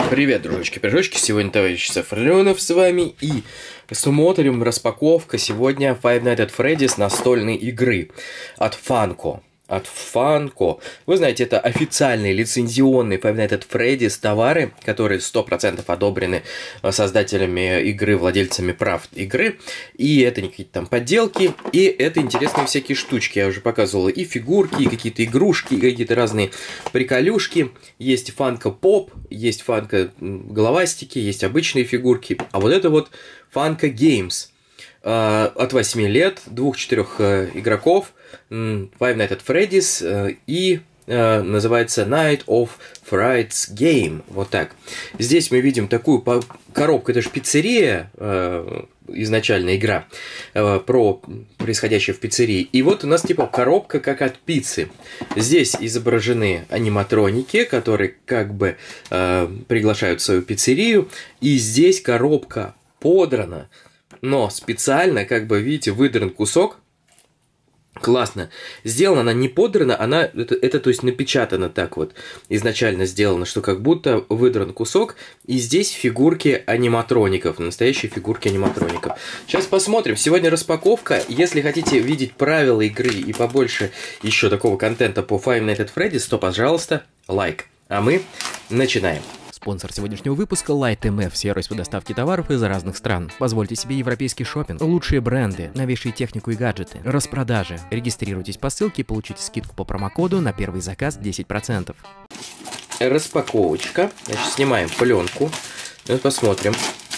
Привет, дружочки-пирожочки, сегодня товарищ Сафронов с вами, и смотрим распаковка сегодня Five Nights at Freddy's настольной игры от Funko. Вы знаете, это официальные лицензионные Five Nights at Freddy's товары, которые 100% одобрены создателями игры, владельцами прав игры. И это не какие-то там подделки, и это интересные всякие штучки. Я уже показывал и фигурки, и какие-то игрушки, и какие-то разные приколюшки. Есть Funko Pop, есть Funko головастики, есть обычные фигурки. А вот это вот Funko Games. От 8 лет, 2-4 игроков, Five Nights at Freddy's, и называется Night of Frights Game. Вот так. Здесь мы видим такую коробку, это же пиццерия, изначальная игра, происходящая в пиццерии. И вот у нас типа коробка как от пиццы. Здесь изображены аниматроники, которые как бы приглашают в свою пиццерию. И здесь коробка подрана. Но специально, как бы, видите, выдран кусок. Классно. Сделана она не подрана, это то есть напечатано так вот. Изначально сделано, что как будто выдран кусок. И здесь фигурки аниматроников. Настоящие фигурки аниматроников. Сейчас посмотрим. Сегодня распаковка. Если хотите видеть правила игры и побольше еще такого контента по Five Nights at Freddy's, то, пожалуйста, лайк. А мы начинаем. Спонсор сегодняшнего выпуска Light MF, сервис по доставке товаров из разных стран. Позвольте себе европейский шопинг, лучшие бренды, новейшие технику и гаджеты, распродажи. Регистрируйтесь по ссылке и получите скидку по промокоду на первый заказ 10%. Распаковочка. Значит, снимаем пленку. Вот посмотрим,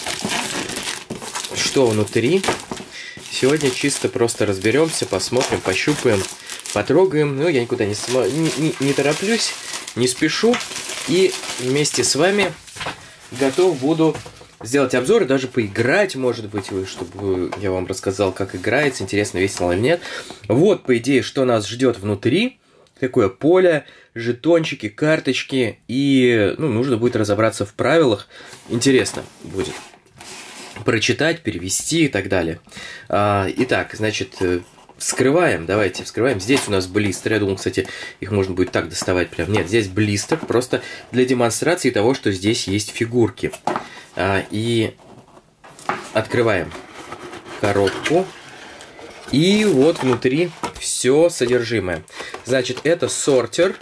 что внутри. Сегодня чисто просто разберемся, посмотрим, пощупаем, потрогаем. Ну, я никуда не тороплюсь, не спешу. И вместе с вами готов буду сделать обзор и даже поиграть, может быть, чтобы я вам рассказал, как играется, интересно, весело или нет. Вот, по идее, что нас ждет внутри. Такое поле, жетончики, карточки. И нужно будет разобраться в правилах. Интересно будет прочитать, перевести и так далее. Итак, значит... Вскрываем, давайте вскрываем. Здесь у нас блистер. Я думал, кстати, их можно будет так доставать прям. Нет, здесь блистер. Просто для демонстрации того, что здесь есть фигурки. И открываем коробку. И вот внутри все содержимое. Значит, это сортер.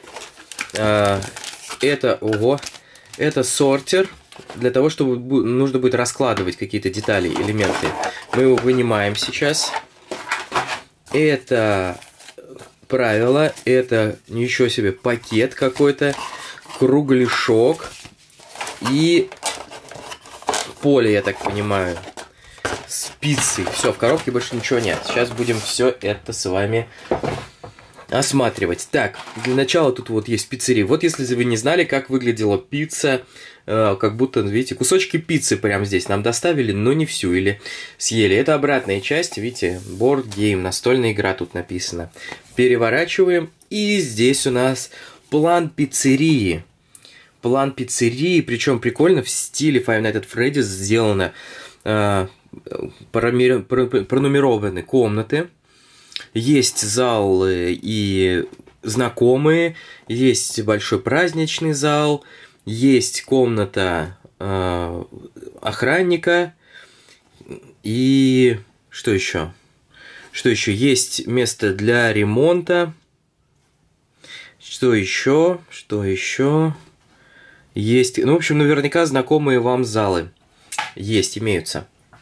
Это сортер. Для того, чтобы нужно будет раскладывать какие-то детали, элементы. Мы его вынимаем сейчас. Это правило, это ничего себе пакет какой-то, кругляшок и поле, я так понимаю, спицы. Все, в коробке больше ничего нет. Сейчас будем все это с вами осматривать. Так, для начала тут вот есть пиццерия. Вот если вы не знали, как выглядела пицца, как будто, видите, кусочки пиццы прямо здесь нам доставили, но не всю, или съели. Это обратная часть, видите, board game, настольная игра тут написано. Переворачиваем, и здесь у нас план пиццерии. План пиццерии, причем прикольно, в стиле Five Nights at Freddy's сделано, пронумерованы комнаты. Есть залы и знакомые, есть большой праздничный зал, есть комната охранника и что еще? Что еще? Есть место для ремонта. Что еще? Что еще? Есть, в общем, наверняка знакомые вам залы есть, имеются.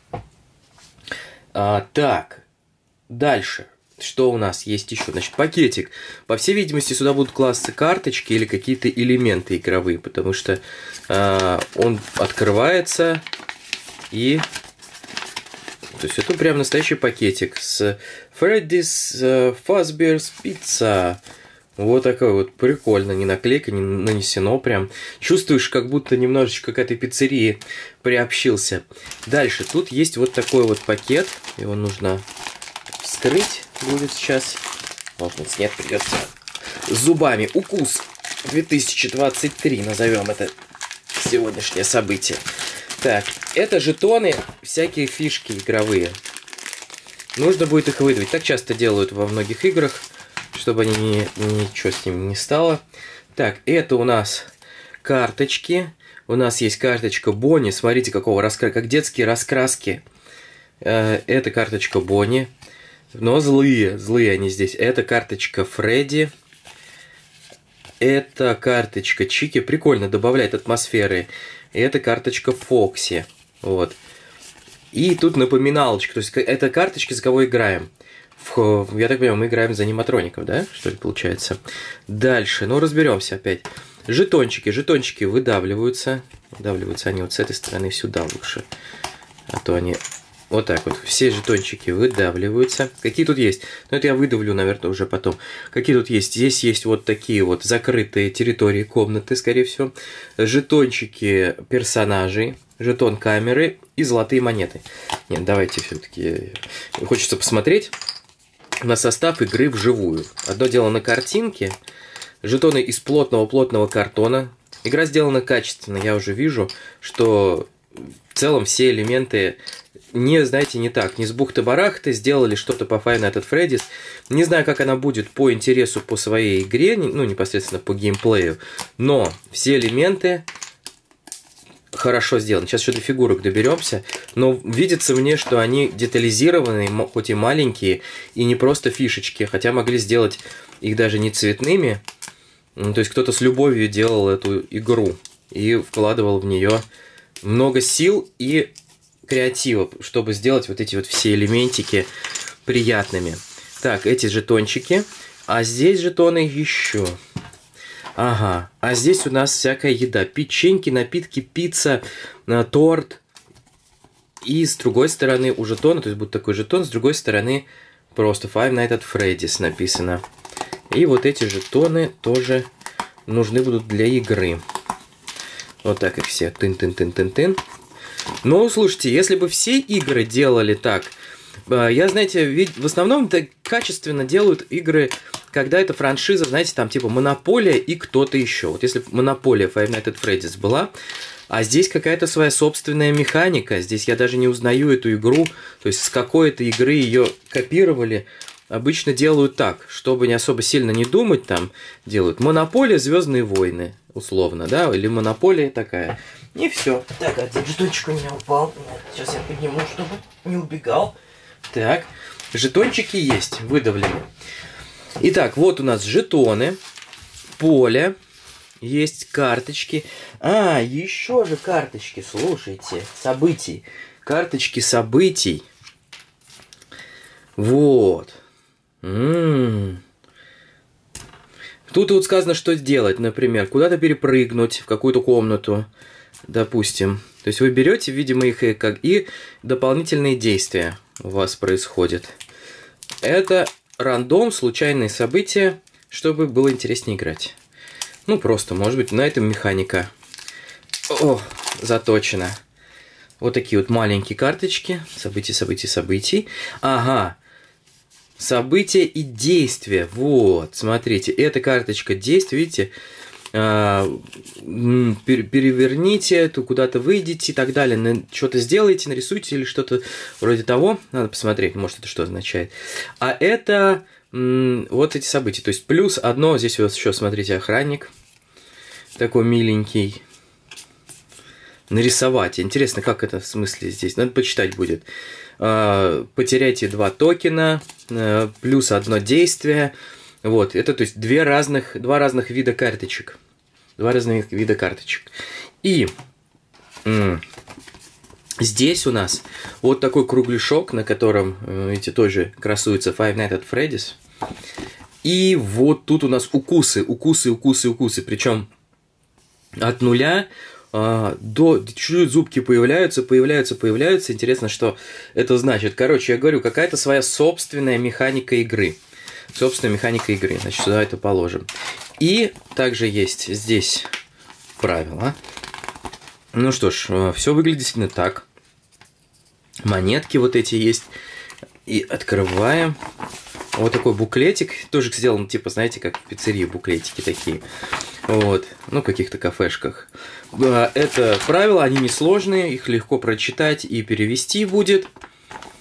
Так, дальше. Что у нас есть еще? Значит, пакетик. По всей видимости, сюда будут класться карточки или какие-то элементы игровые, потому что он открывается и... То есть это прям настоящий пакетик с Freddy's Fazbear's Pizza. Вот такой вот, прикольно, не наклейка, не нанесено прям. Чувствуешь, как будто немножечко к этой пиццерии приобщился. Дальше, тут есть вот такой вот пакет, его нужно вскрыть. Будет сейчас. Может быть, нет, придется зубами. Укус 2023, назовем это сегодняшнее событие. Так, это жетоны, всякие фишки игровые. Нужно будет их выдавить. Так часто делают во многих играх, чтобы ничего с ними не стало. Так, это у нас карточки. У нас есть карточка Бонни. Смотрите, как детские раскраски. Это карточка Бонни. Но злые они здесь. Это карточка Фредди. Это карточка Чики. Прикольно, добавляет атмосферы. Это карточка Фокси. Вот. И тут напоминалочка. То есть это карточки, за кого играем. Я так понимаю, мы играем за аниматроников, да? Что ли, получается? Дальше. Ну, разберемся опять. Жетончики. Жетончики выдавливаются. Выдавливаются они вот с этой стороны сюда лучше. А то они... Вот так вот. Все жетончики выдавливаются. Какие тут есть? Ну, это я выдавлю, наверное, уже потом. Какие тут есть? Здесь есть вот такие вот закрытые территории, комнаты, скорее всего. Жетончики персонажей. Жетон камеры и золотые монеты. Нет, давайте все-таки... Хочется посмотреть на состав игры вживую. Одно дело на картинке. Жетоны из плотного картона. Игра сделана качественно. Я уже вижу, что в целом все элементы... знаете, не так. Не с бухты-барахты сделали что-то по Five Nights at Freddy's. Не знаю, как она будет по интересу, по своей игре, ну, непосредственно по геймплею. Но все элементы хорошо сделаны. Сейчас еще до фигурок доберемся. Но видится мне, что они детализированные, хоть и маленькие, и не просто фишечки. Хотя могли сделать их даже не цветными. То есть кто-то с любовью делал эту игру и вкладывал в нее много сил и креатива, чтобы сделать вот эти вот все элементики приятными. Так, эти жетончики. А здесь жетоны еще. Ага. А здесь у нас всякая еда. Печеньки, напитки, пицца, торт. И с другой стороны у жетона, то есть будет такой жетон, с другой стороны просто Five Nights at Freddy's написано. И вот эти жетоны тоже нужны будут для игры. Вот так их все. Тын-тын-тын-тын-тын. Но, слушайте, если бы все игры делали так, я, знаете, ведь в основном качественно делают игры, когда это франшиза, знаете, там типа Монополия и кто-то еще. Вот если Монополия Five Nights at Freddy's была, а здесь какая-то своя собственная механика, здесь я даже не узнаю эту игру, то есть с какой-то игры ее копировали. Обычно делают так, чтобы не особо сильно не думать, там делают Монополия, Звездные войны, условно, да, или Монополия такая. И все. Так, один жетончик у меня упал. Сейчас я подниму, чтобы не убегал. Так, жетончики есть, выдавлены. Итак, вот у нас жетоны, поле, есть карточки. А, еще же карточки, слушайте, событий. Карточки событий. Вот. Тут вот сказано, что сделать, например, куда-то перепрыгнуть в какую-то комнату, допустим. То есть вы берете, видимо, их и дополнительные действия у вас происходят. Это рандом, случайные события, чтобы было интереснее играть. Ну, просто, может быть, на этом механика. О, заточена. Вот такие вот маленькие карточки. Событий. Ага. События и действия. Вот, смотрите, эта карточка действий, видите, переверните, то куда-то выйдете и так далее, что-то сделаете, нарисуйте или что-то вроде того. Надо посмотреть, может, это что означает. А это вот эти события. То есть плюс одно, здесь вот еще, смотрите, охранник. Такой миленький. Нарисовать. Интересно, как это в смысле здесь? Надо почитать будет. Потеряйте 2 токена, плюс 1 действие. Вот, это то есть два разных вида карточек. 2 разных вида карточек. И здесь у нас вот такой кругляшок, на котором, видите, тоже красуется Five Nights at Freddy's. И вот тут у нас укусы. Причем от 0 до чуть-чуть зубки появляются. Интересно, что это значит. Короче, я говорю, какая-то своя собственная механика игры. Значит, сюда это положим. И также есть здесь правила. Ну что ж, все выглядит действительно так. Монетки вот эти есть. И открываем. Вот такой буклетик. Тоже сделан, типа, знаете, как в пиццерии буклетики такие. Вот. Ну, в каких-то кафешках. Это правила, они несложные. Их легко прочитать и перевести будет.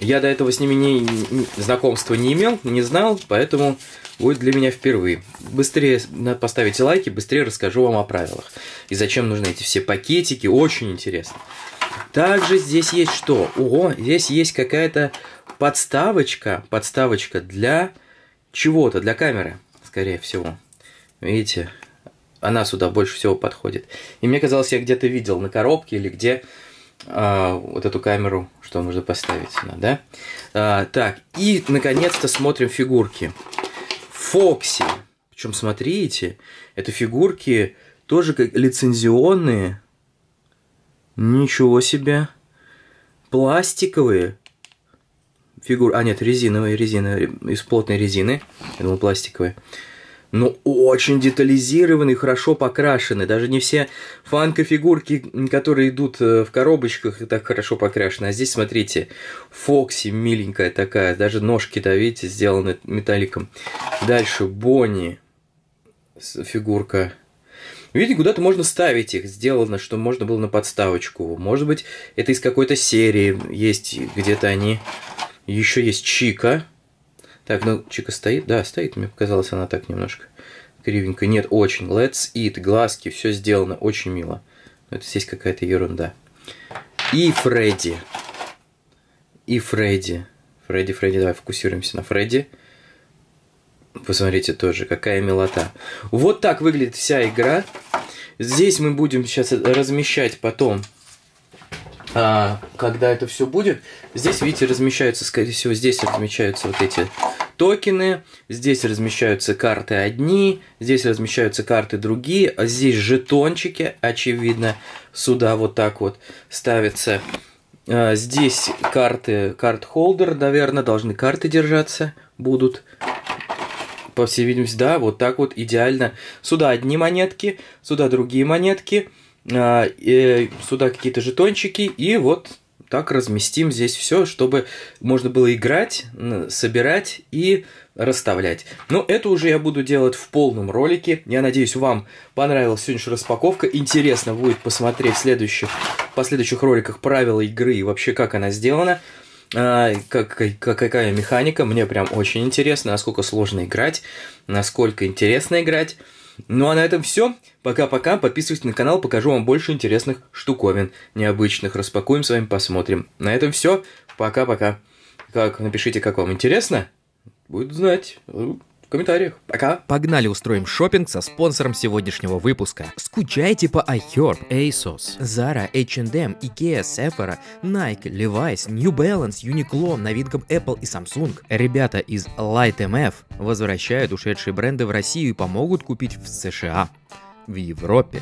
Я до этого с ними знакомства не имел, не знал, поэтому будет для меня впервые. Быстрее поставите лайки, быстрее расскажу вам о правилах. И зачем нужны эти все пакетики, очень интересно. Также здесь есть что? Ого, здесь есть какая-то подставочка для чего-то, для камеры, скорее всего. Видите, она сюда больше всего подходит. И мне казалось, я где-то видел на коробке или где вот эту камеру, что нужно поставить сюда, да? Так, и наконец-то смотрим фигурки. Фокси. Причем, смотрите, это фигурки тоже как лицензионные. Ничего себе. Пластиковые фигуры. А, нет, резиновые, из плотной резины. Я думал, пластиковые. Но очень детализированные, хорошо покрашены. Даже не все фанко-фигурки, которые идут в коробочках, так хорошо покрашены. А здесь, смотрите, Фокси миленькая такая. Даже ножки-то, видите, сделаны металликом. Дальше Бонни. Фигурка. Видите, куда-то можно ставить их. Сделано, что можно было на подставочку. Может быть, это из какой-то серии. Есть где-то они. Еще есть Чика. Так, ну, Чика стоит? Да, стоит. Мне показалось, она так немножко кривенько. Нет, очень. Let's eat. Глазки. Все сделано. Очень мило. Но это здесь какая-то ерунда. И Фредди. Фредди, давай фокусируемся на Фредди. Посмотрите тоже, какая милота. Вот так выглядит вся игра. Здесь мы будем сейчас размещать потом, когда это все будет. Здесь, видите, размещаются, скорее всего, здесь размещаются вот эти токены. Здесь размещаются карты одни. Здесь размещаются карты другие. А здесь жетончики, очевидно, сюда вот так вот ставятся. Здесь карт-холдер, наверное, должны карты держаться будут. По всей видимости, да, вот так вот идеально. Сюда одни монетки, сюда другие монетки, сюда какие-то жетончики, и вот так разместим здесь все, чтобы можно было играть, собирать и расставлять. Но это уже я буду делать в полном ролике. Я надеюсь, вам понравилась сегодняшняя распаковка. Интересно будет посмотреть в последующих роликах правила игры и вообще как она сделана. Какая механика, мне прям очень интересно, насколько сложно играть, насколько интересно играть. Ну а на этом все. Пока-пока, подписывайтесь на канал, покажу вам больше интересных штуковин, необычных, распакуем с вами, посмотрим. На этом все. Пока-пока. Напишите, как вам интересно, буду знать в комментариях. Пока. Погнали устроим шопинг со спонсором сегодняшнего выпуска. Скучаете по iHerb, ASOS, Zara, H&M, IKEA, Sephora, Nike, Levi's, New Balance, Uniqlo, новинкам Apple и Samsung? Ребята из LightMF возвращают ушедшие бренды в Россию и помогут купить в США, в Европе,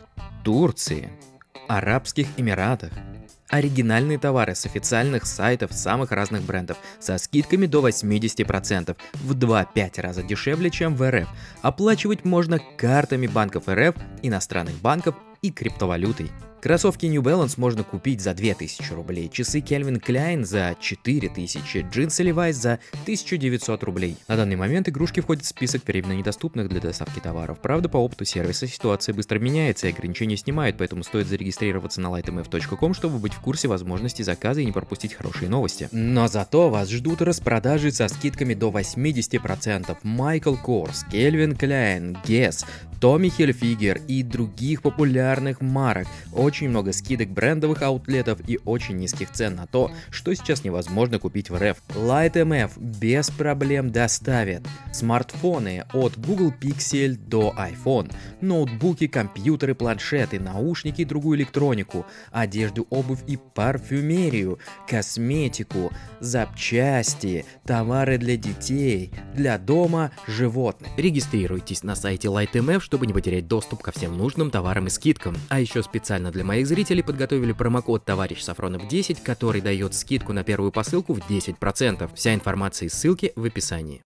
Турции, Арабских Эмиратах. Оригинальные товары с официальных сайтов самых разных брендов со скидками до 80%, в 2-5 раза дешевле, чем в РФ. Оплачивать можно картами банков РФ, иностранных банков и криптовалютой. Кроссовки New Balance можно купить за 2000 рублей, часы Calvin Klein за 4000, джинсы Levi's за 1900 рублей. На данный момент игрушки входят в список временно недоступных для доставки товаров. Правда, по опыту сервиса ситуация быстро меняется и ограничения снимают, поэтому стоит зарегистрироваться на lightmf.com, чтобы быть в курсе возможностей заказа и не пропустить хорошие новости. Но зато вас ждут распродажи со скидками до 80%. Michael Kors, Calvin Klein, Guess, Tommy Hilfiger и других популярных марок. Очень много скидок брендовых аутлетов и очень низких цен на то, что сейчас невозможно купить в РФ. LightMF без проблем доставит смартфоны от Google Pixel до iPhone, ноутбуки, компьютеры, планшеты, наушники и другую электронику, одежду, обувь и парфюмерию, косметику, запчасти, товары для детей, для дома, животных. Регистрируйтесь на сайте LightMF, чтобы не потерять доступ ко всем нужным товарам и скидкам. А еще специально для моих зрителей подготовили промокод «Товарищ Сафронов 10», который дает скидку на первую посылку в 10%. Вся информация и ссылки в описании.